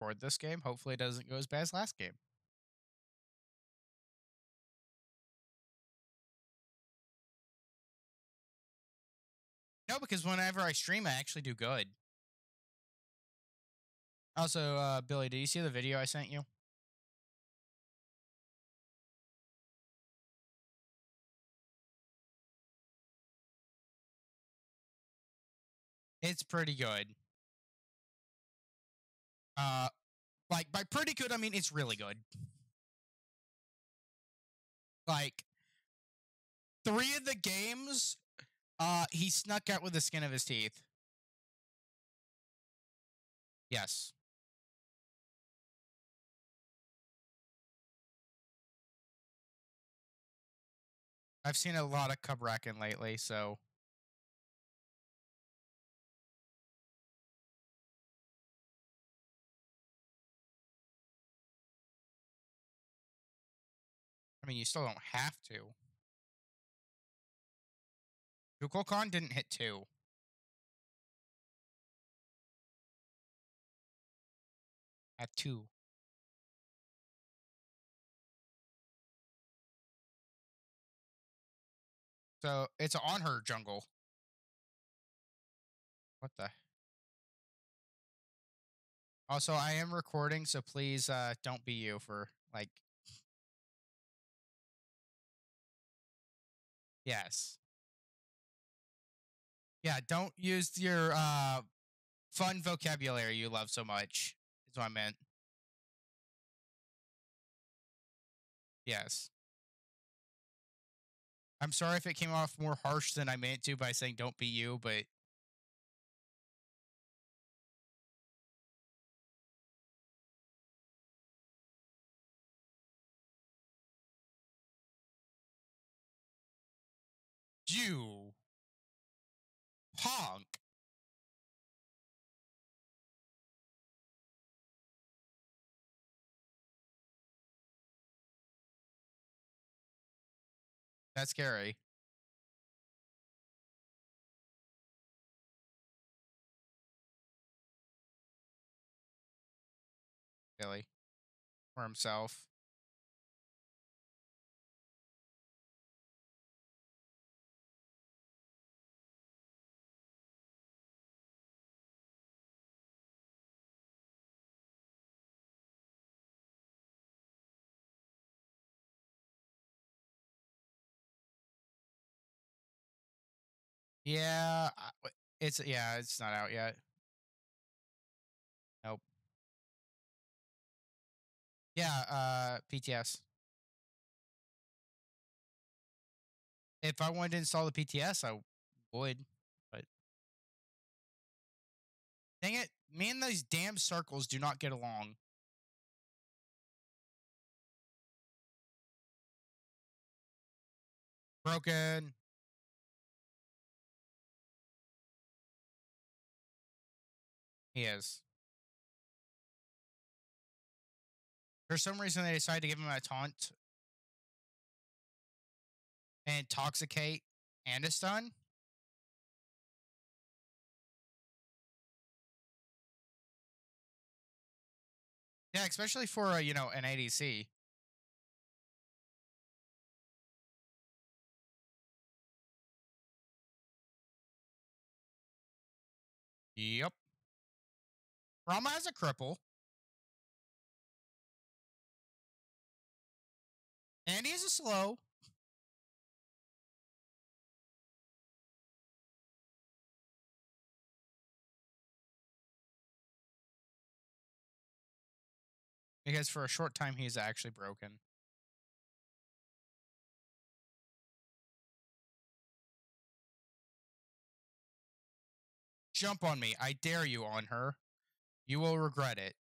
record this game. Hopefully it doesn't go as bad as last game. No, because whenever I stream, I actually do good. Also, Billy, did you see the video I sent you? It's pretty good. Uh, like by pretty good, I mean it's really good. Like 3 of the games, he snuck out with the skin of his teeth. Yes, I've seen a lot of Kubrakin lately, so I mean you still don't have to. Kukulkan didn't hit 2 at 2. So it's on her jungle. What the? Also, I am recording, so please don't be you for like. Yes. Yeah, don't use your fun vocabulary you love so much. Is what I meant. Yes. I'm sorry if it came off more harsh than I meant to by saying don't be you, but you honk. That's scary. Billy. For himself. Yeah, it's not out yet. Nope. Yeah, PTS. If I wanted to install the PTS, I would, but dang it, me and these damn circles do not get along. Broken. He is. For some reason, they decided to give him a taunt and intoxicate and a stun. Yeah, especially for an ADC. Yep. Rama has a cripple, and he has a slow. Because for a short time, he's actually broken. Jump on me. I dare you on her. You will regret it.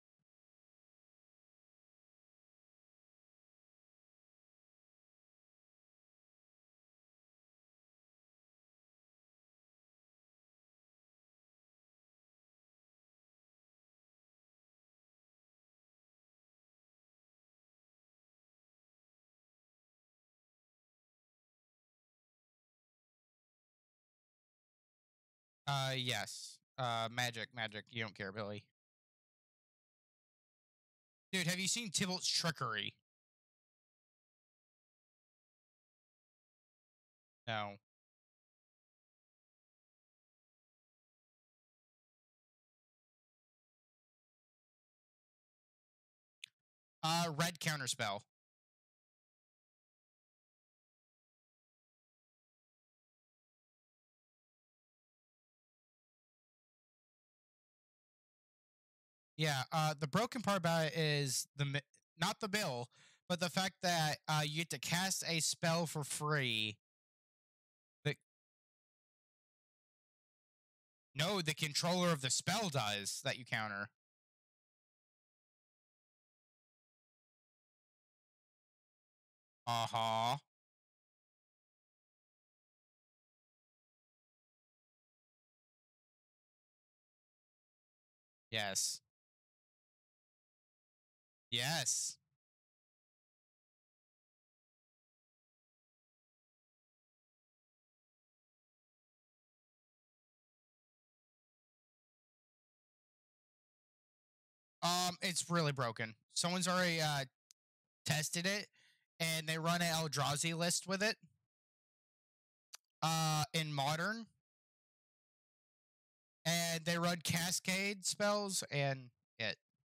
Yes. Magic. You don't care, Billy. Dude, have you seen Tybalt's trickery? No. Red counterspell. Yeah, the broken part about it is not the bill, but the fact that you get to cast a spell for free. That No, the controller of the spell does that you counter. Uh huh. Yes. Yes. It's really broken. Someone's already tested it, and they run an Eldrazi list with it. In modern, and they run cascade spells, and it.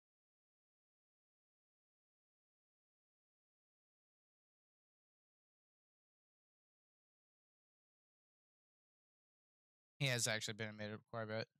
He has actually been admitted quite a bit.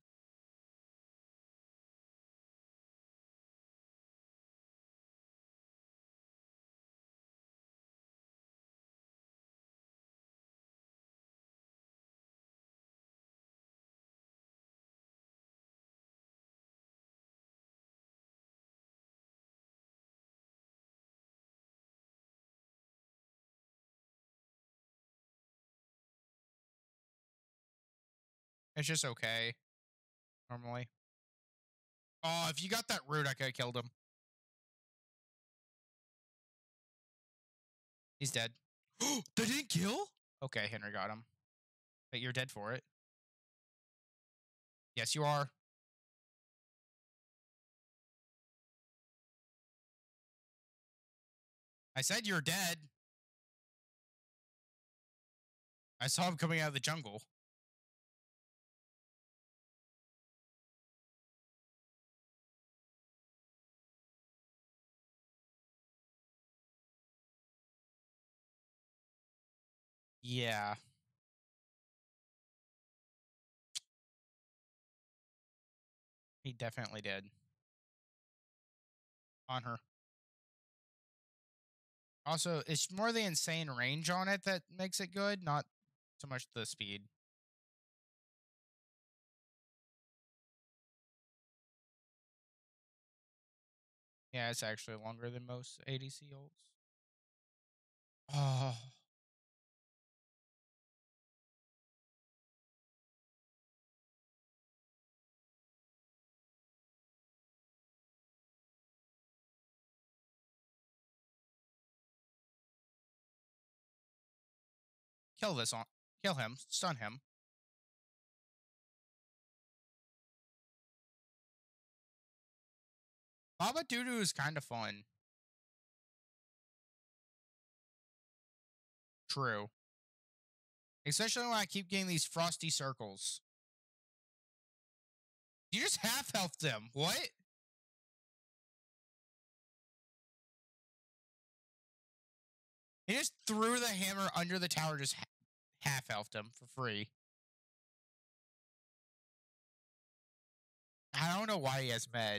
It's just okay normally. Oh, if you got that root, I could have killed him. He's dead. They didn't kill? Okay, Henry got him. But you're dead for it. Yes, you are. I said you're dead. I saw him coming out of the jungle. Yeah, he definitely did. On her. Also, it's more the insane range on it that makes it good, not so much the speed. Yeah, it's actually longer than most ADC ults. Oh, kill this on. Kill him. Stun him. Baba Doodoo is kind of fun. True. Especially when I keep getting these frosty circles. You just half healthed him. What? He just threw the hammer under the tower, just half healthed him for free. I don't know why he has med.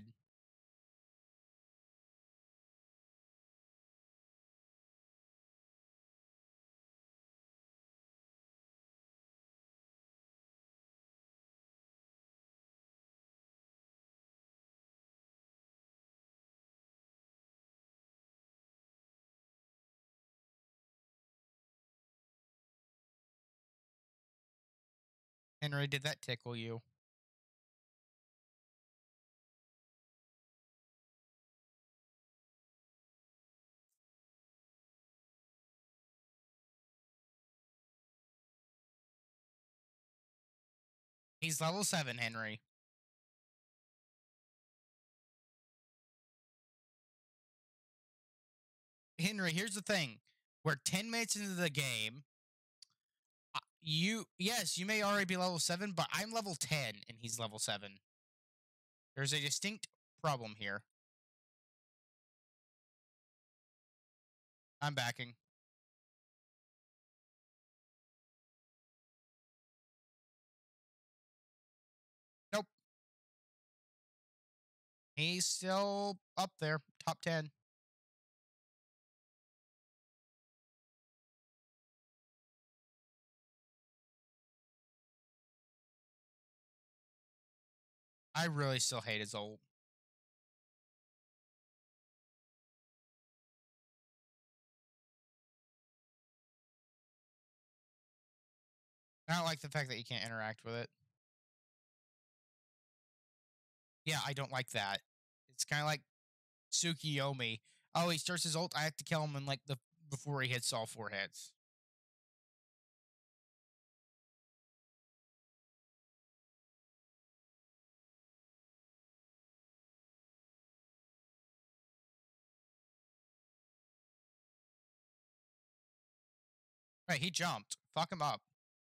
Henry, did that tickle you? He's level 7, Henry. Henry, here's the thing. We're 10 minutes into the game. Yes, you may already be level 7, but I'm level 10 and he's level 7. There's a distinct problem here. I'm backing. Nope. He's still up there, top 10. I really still hate his ult. I don't like the fact that you can't interact with it. Yeah, I don't like that. It's kind of like Tsukiyomi. Oh, he starts his ult. I have to kill him in like the before he hits all 4 hits. Right, he jumped. Fuck him up.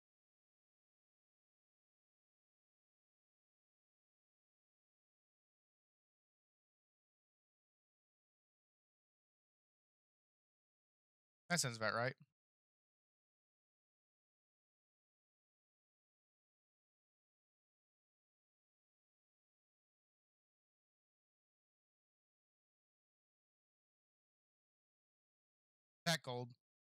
That sounds about right. That gold.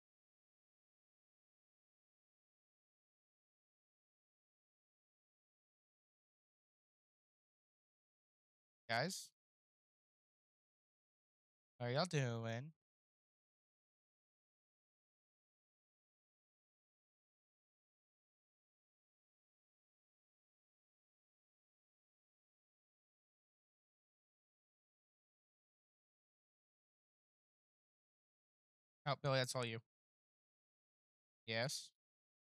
Guys, how y'all doing? Oh, Billy, that's all you. Yes.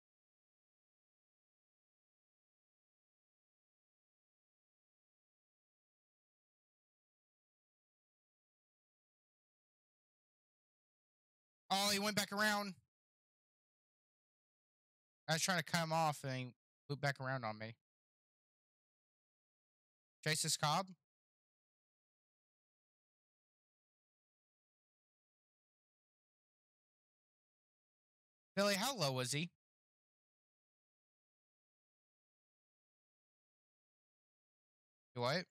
Oh, he went back around. I was trying to cut him off and he looped back around on me. Chase this Cobb. Billy, how low was he? What?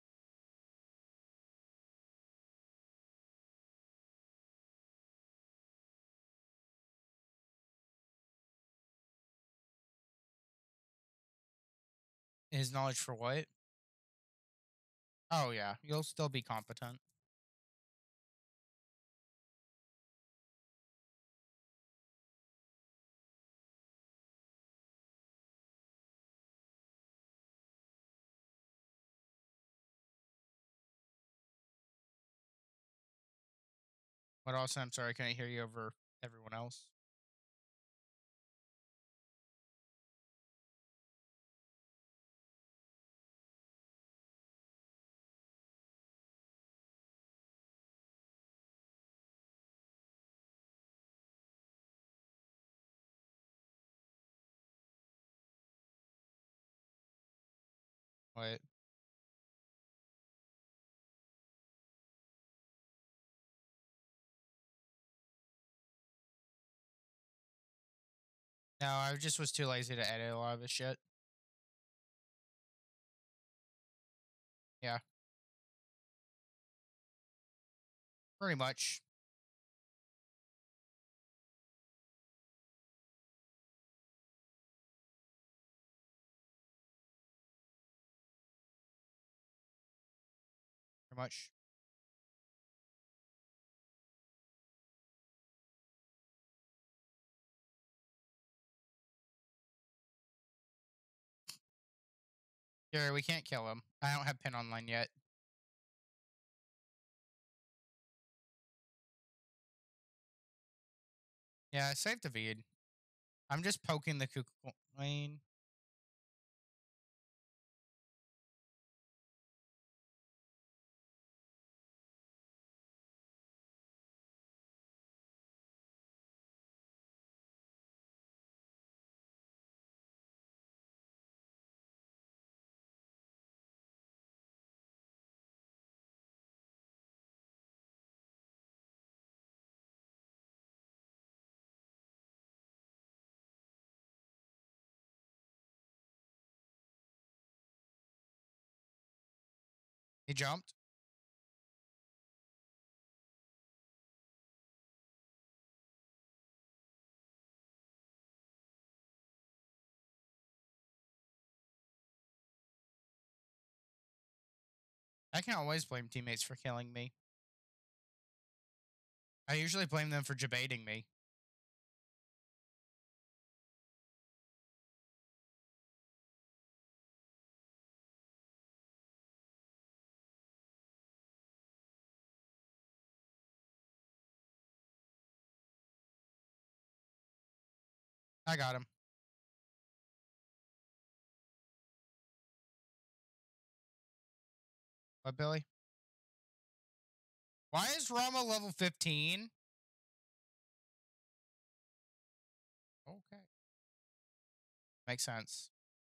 His knowledge for what? Oh, yeah. You'll still be competent. But also, I'm sorry, I can't hear you over everyone else. What? No, I just was too lazy to edit a lot of this shit. Yeah, pretty much. Pretty much. Gary, we can't kill him. I don't have pin online yet. Yeah, I saved the feed. I'm just poking the Kuku lane. He jumped. I can always blame teammates for killing me. I usually blame them for debating me. I got him. What, Billy? Why is Rama level 15? Okay. Makes sense.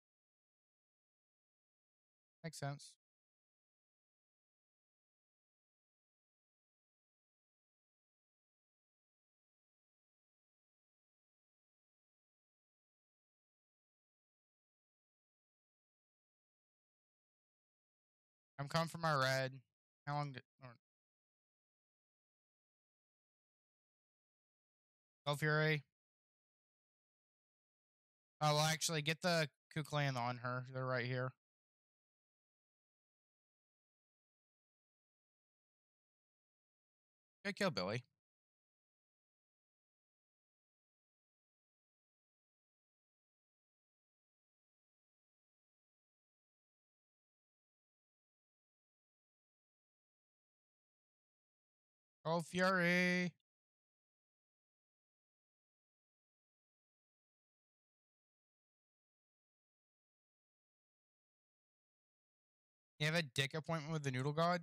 Makes sense. I'm coming for my red. How long did... Go Fury. Oh, well, actually, get the Ku Clan on her. They're right here. Good kill, Billy. Go Fury. You have a dick appointment with the Noodle God?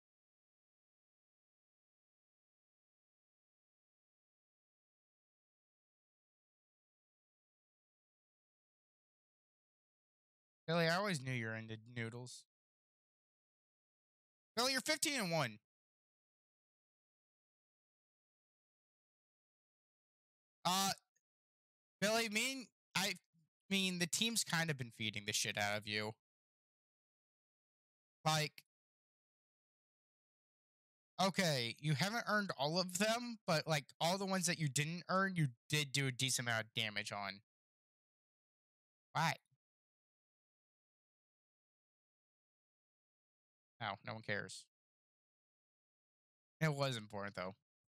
Billy, I always knew you're into noodles. Billy, you're 15-1. Uh, Billy, I mean, the team's kind of been feeding the shit out of you. Like, okay, you haven't earned all of them, but like all the ones that you didn't earn, you did do a decent amount of damage on. Why? No, no one cares. It was important though.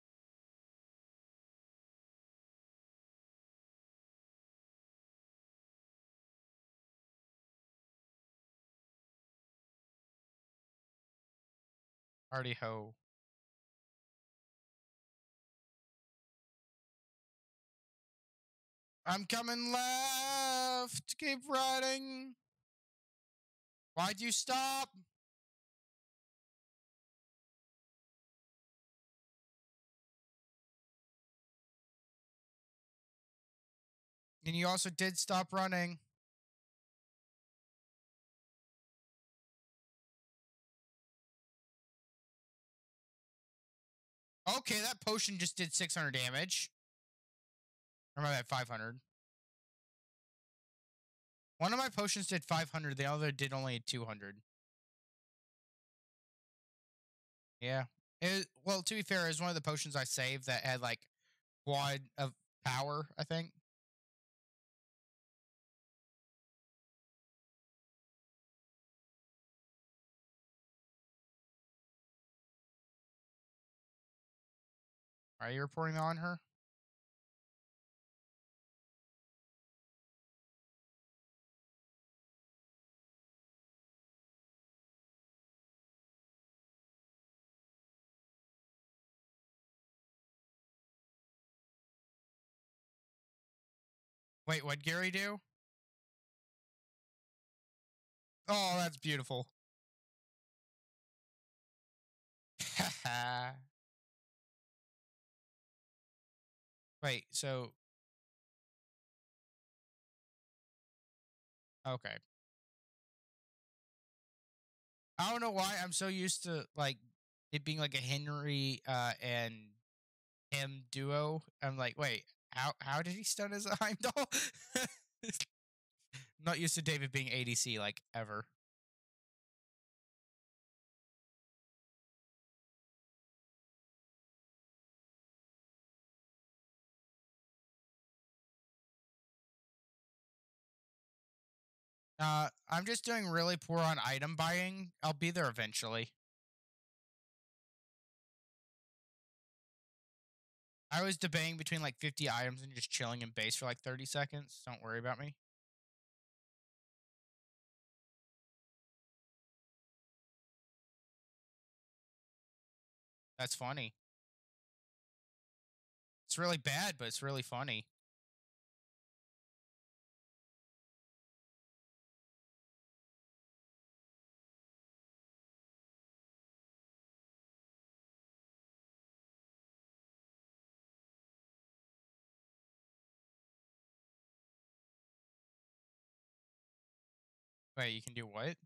Hardy ho. I'm coming left. Keep riding. Why'd you stop? And you also did stop running. Okay, that potion just did 600 damage. Or am I at 500? One of my potions did 500. The other did only 200. Yeah. Well, to be fair, it was one of the potions I saved that had like quad of power, I think. Are you reporting on her? Wait, what'd Gary do? Oh, that's beautiful. Wait, so okay. I don't know why I'm so used to like it being like a Henry and him duo. I'm like, wait, how did he stun his Heimdall? Not used to David being ADC like ever. I'm just doing really poor on item buying. I'll be there eventually. I was debating between like 50 items and just chilling in base for like 30 seconds. Don't worry about me. That's funny. It's really bad, but it's really funny. Wait, you can do what?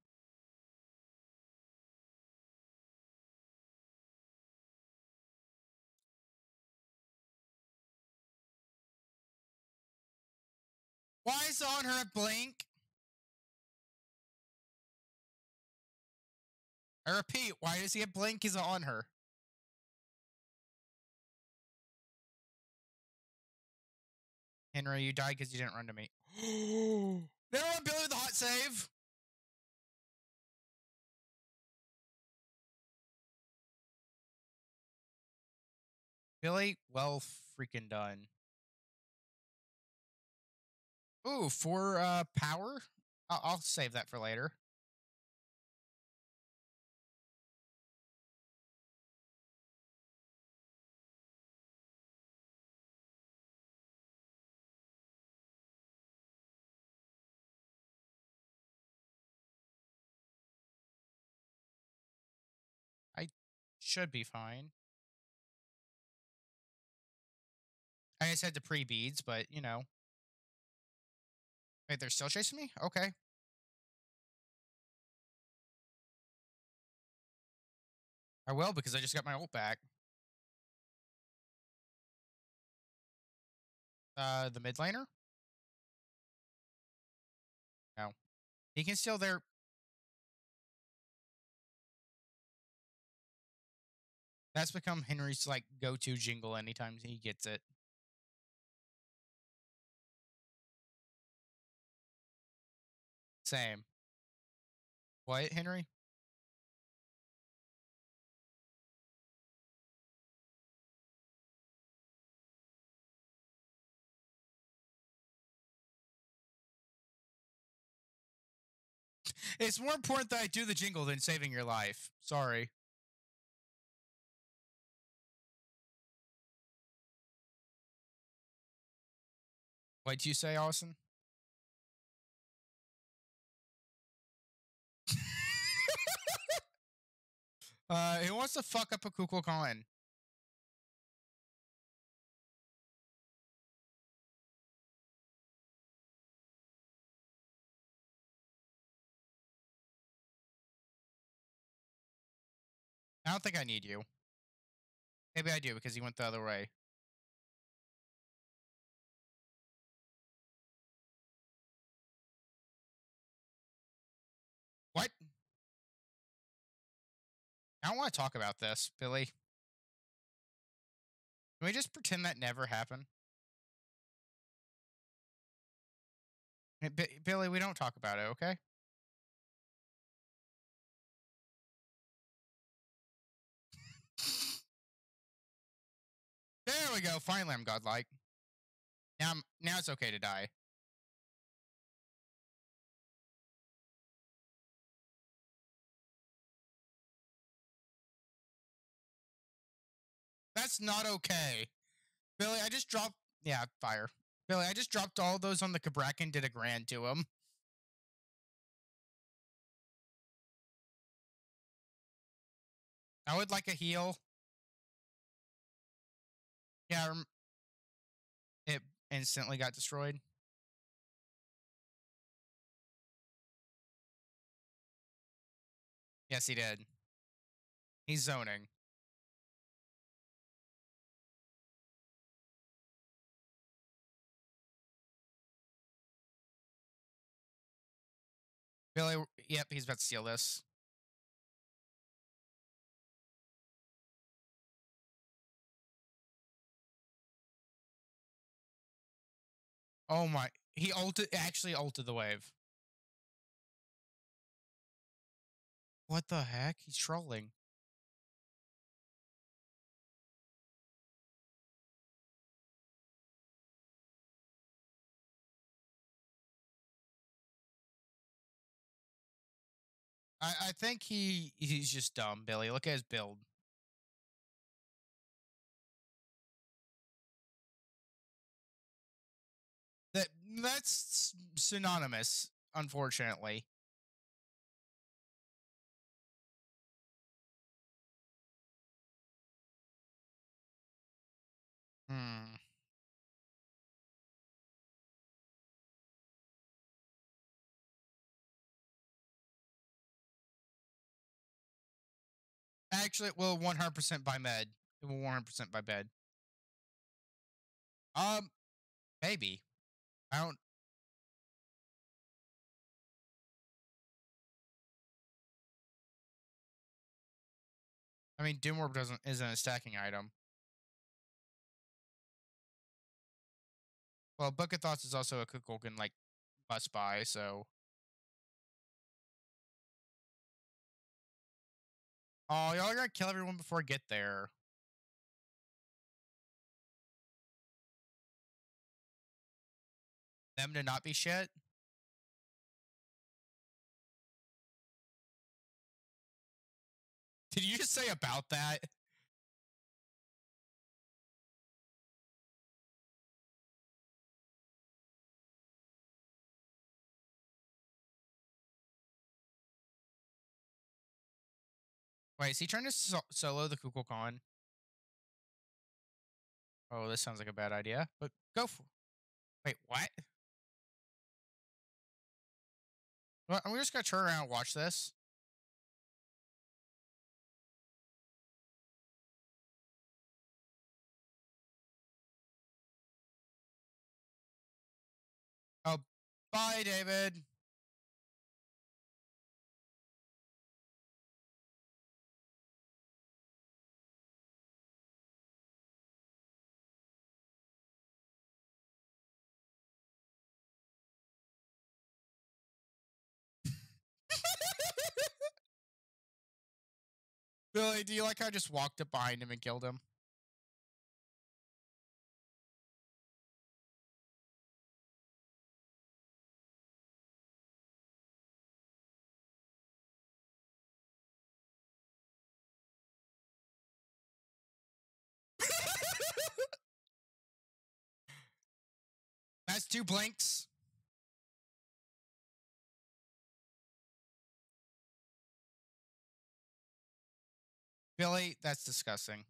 Why is on her at Blink? I repeat, why does he have Blink is on her? Henry, you died because you didn't run to me. Never mind, Billy with the hot save. Billy, well freaking done. Ooh, for power? I'll save that for later. I should be fine. I just had the pre-beads, but you know. Wait, they're still chasing me? Okay. I will because I just got my ult back. The mid laner? No. He can still there. That's become Henry's like go-to jingle anytime he gets it. Same. What, Henry? It's more important that I do the jingle than saving your life. Sorry. What'd you say, Austin? Who wants to fuck up a Kukulkan? I don't think I need you. Maybe I do because he went the other way. What? I don't want to talk about this, Billy. Can we just pretend that never happened? Hey, Billy, we don't talk about it, okay? There we go. Finally, I'm godlike. Now it's okay to die. That's not okay. Billy, I just dropped. Yeah, fire. Billy, I just dropped all those on the Cabrakan, did a grand to him. I would like a heal. Yeah, it instantly got destroyed. Yes, he did. He's zoning. Billy, yep, he's about to steal this. Oh my. He actually ulted the wave. What the heck? He's trolling. I think he's just dumb, Billy. Look at his build. That that's synonymous, unfortunately. Hmm. Actually, it will 100% by med. It will 100% by bed. Um, maybe. I don't. I mean, Doom Orb doesn't isn't a stacking item. Well, Book of Thoughts is also a Kukulkan like must buy. So, oh, y'all gotta kill everyone before I get there. Them to not be shit. Did you just say about that? Wait, is he trying to solo the Kukulkan? Oh, this sounds like a bad idea. But go for. Wait, what? Well, I'm just gonna turn around and watch this. Oh, bye, David. Billy, do you like how I just walked up behind him and killed him? That's 2 blinks. Billy, that's disgusting.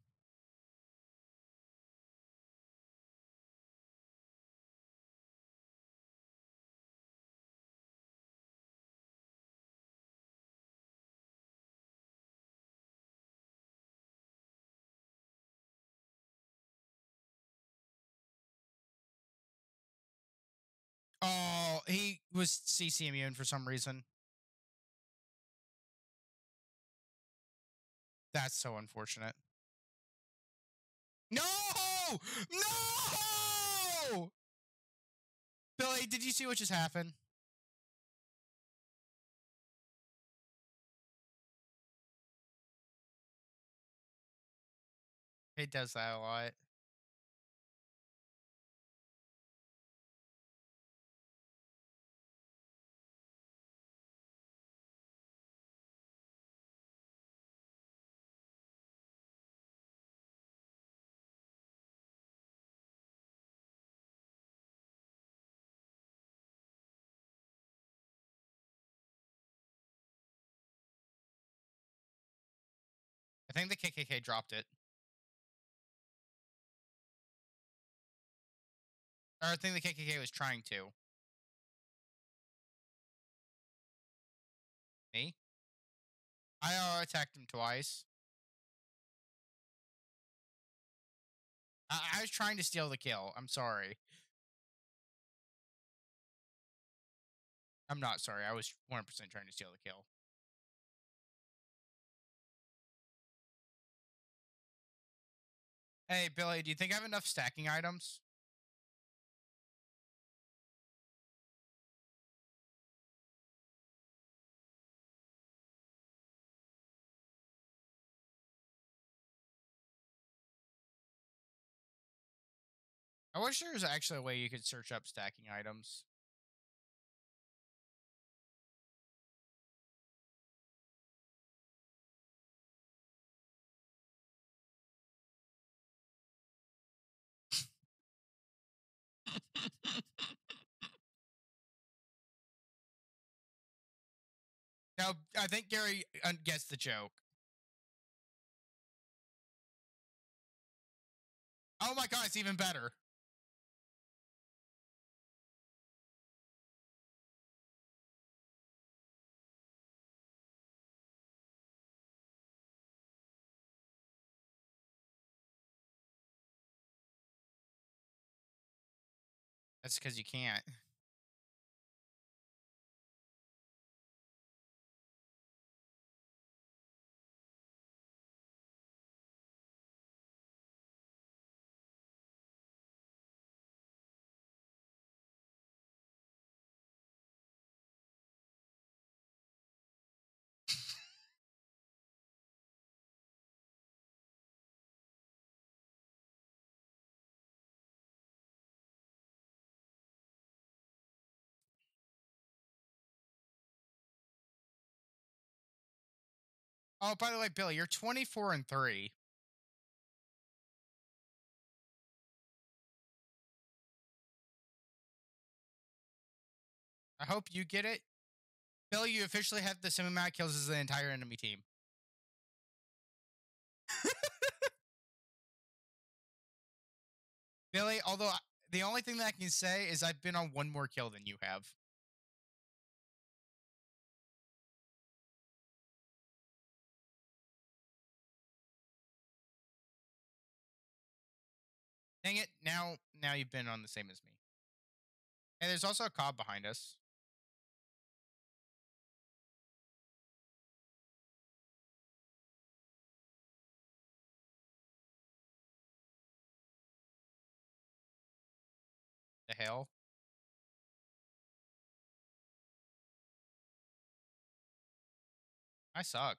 Oh, he was CC immune for some reason. That's so unfortunate. No! No! Billy, did you see what just happened? It does that a lot. I think the KKK dropped it. Or I think the KKK was trying to. Me? I attacked him twice. I was trying to steal the kill. I'm sorry. I'm not sorry. I was 100% trying to steal the kill. Hey, Billy, do you think I have enough stacking items? I wish there was actually a way you could search up stacking items. No, I think Gary gets the joke. Oh my god, it's even better. That's because you can't. Oh, by the way, Billy, you're 24-3. I hope you get it. Billy, you officially have the same amount of kills as the entire enemy team. Billy, although the only thing that I can say is I've been on one more kill than you have. Dang it! Now you've been on the same as me. And there's also a cob behind us. The hell? I suck.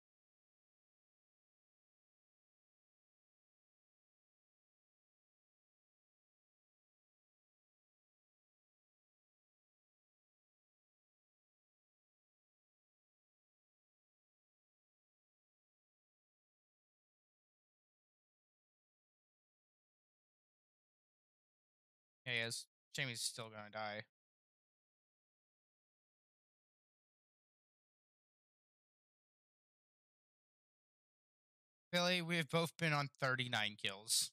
He is. Jamie's still gonna die. Billy, we have both been on 39 kills.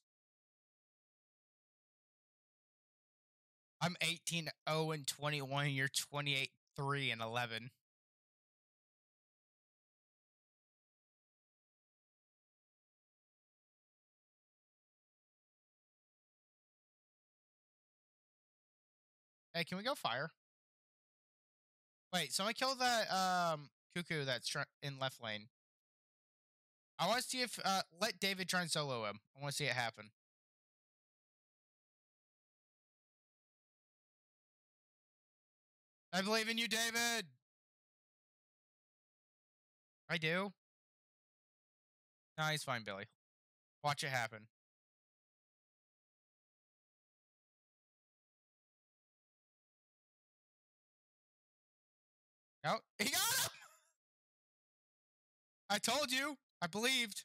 I'm 18-0-21. You're 28-3-11. Hey, can we go fire? Wait, someone kill that cuckoo that's in left lane. I want to see if let David try and solo him. I want to see it happen. I believe in you, David. I do. No, he's fine, Billy. Watch it happen. No, he got him. I told you. I believed.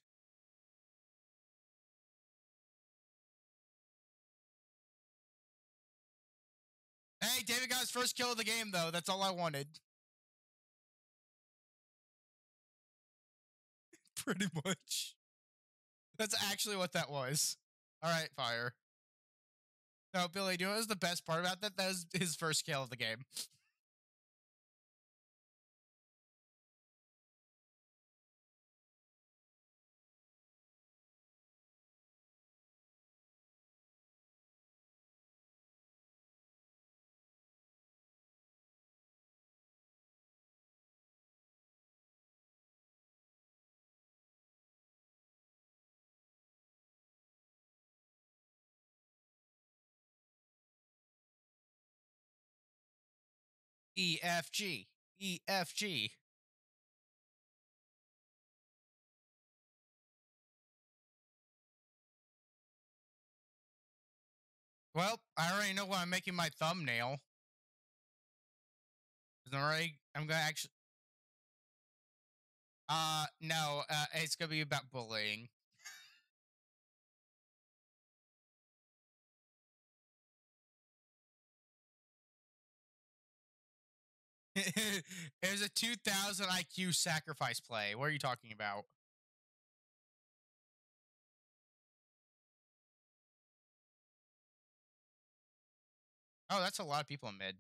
Hey, David got his first kill of the game, though. That's all I wanted. Pretty much. That's actually what that was. All right, fire. No, Billy, do you know what was the best part about that? That was his first kill of the game. EFG. EFG. Well, I already know what I'm making my thumbnail. 'Cause I'm gonna actually. No. It's gonna be about bullying. It was a 2000 IQ sacrifice play. What are you talking about? Oh, that's a lot of people in mid.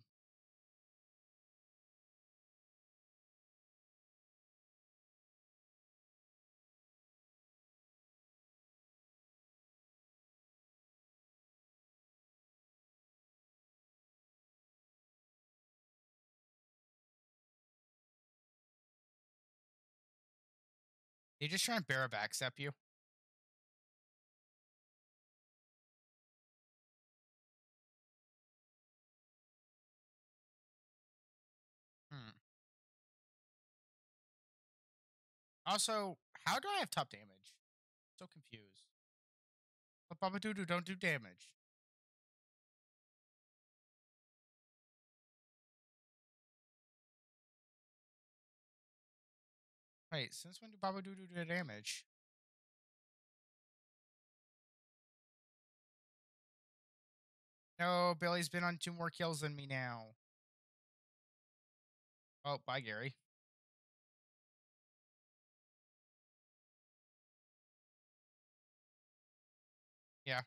They just trying to bear a backstep you. Hmm. Also, how do I have top damage? So confused. But Baba Doodoo don't do damage. Wait, since when do Baba Doodoo do damage? No, Billy's been on 2 more kills than me now. Oh, bye, Gary. Yeah.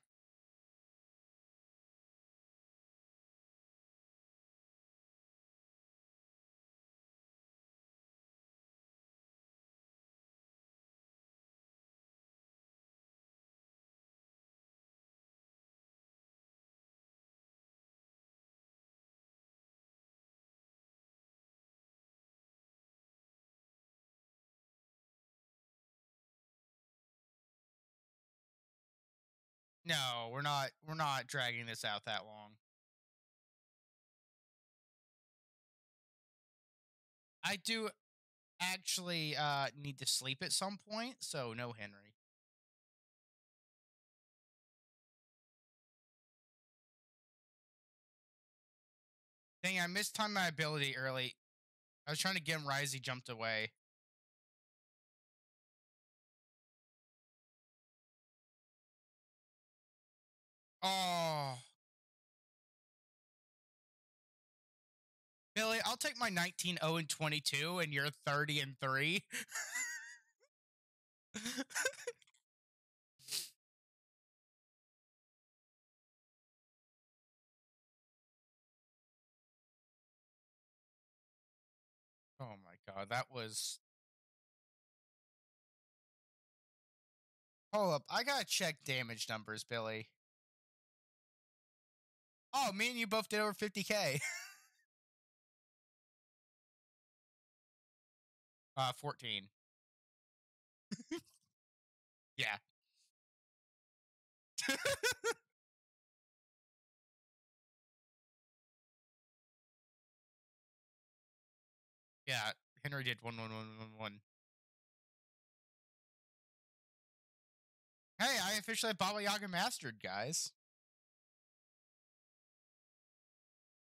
No, we're not. We're not dragging this out that long. I do actually need to sleep at some point, so no Henry. Dang, I missed time my ability early. I was trying to get him rise, he jumped away. Oh, Billy, I'll take my 19-0-22 and you're 30-3. Oh my god, that was. Hold up, I gotta check damage numbers, Billy. Oh, me and you both did over 50K. 14. Yeah. Yeah, Henry did 1-1-1-1-1. Hey, I officially have Baba Yaga mastered, guys.